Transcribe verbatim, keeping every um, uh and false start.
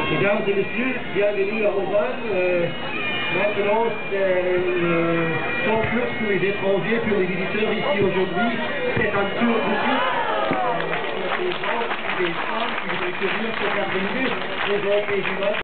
Mesdames et messieurs, bienvenue à Rosanne. Euh, maintenant, c'est le sans plus pour les étrangers, pour les visiteurs ici aujourd'hui. C'est un tour de site. Euh, des gens, des femmes qui voudraient venir se faire venir, les autres, les images.